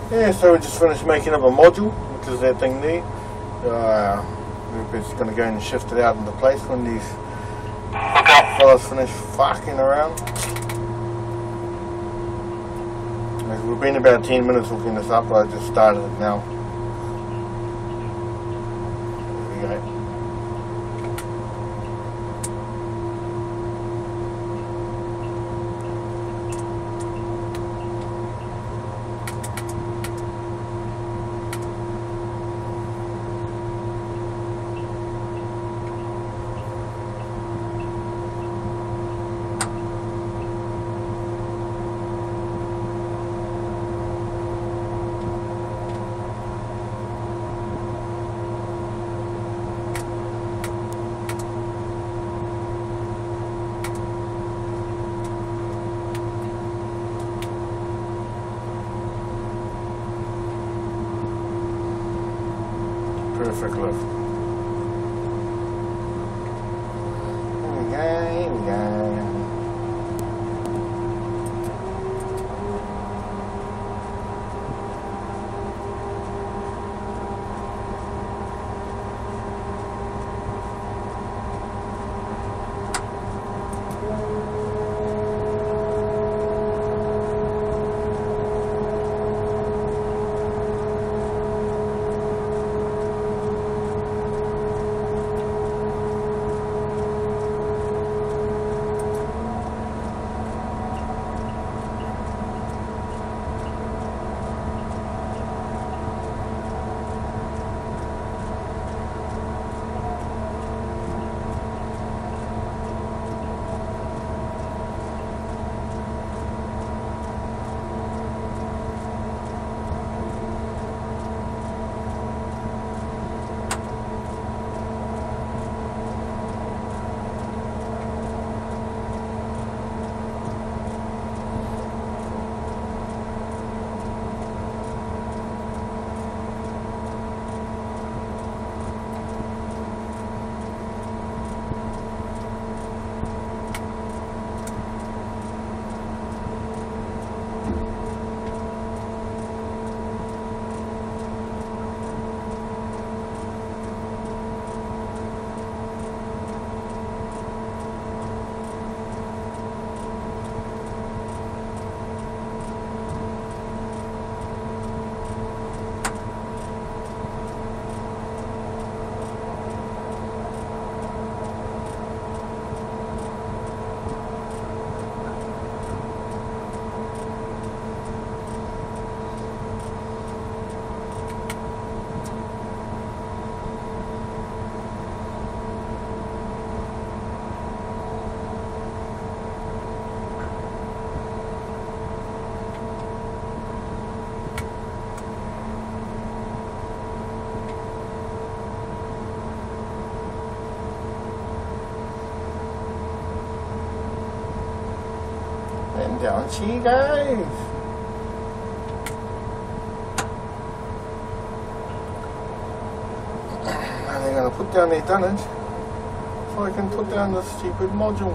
Yeah, so we just finished making up a module, which is that thing there. We're just going to go and shift it out into place when these fellas finish fucking around. We've been about 10 minutes hooking this up, I just started it now. There we go. Perfect lift. Here we go. And down she goes. And they're going to put down their dunnage so I can put down this stupid module.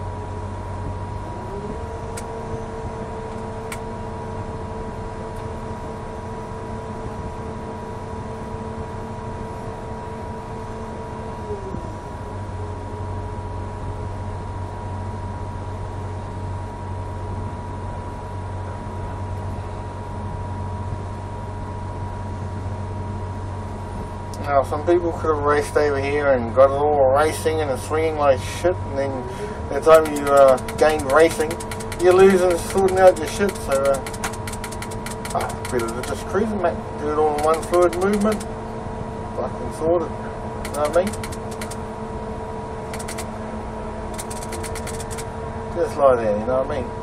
Now, some people could have raced over here and got it all racing and swinging like shit, and then by the time you gained racing, you're losing sorting out your shit, so better to just cruising, mate. Do it all in one fluid movement. Fucking sorted. You know what I mean? Just like that, you know what I mean?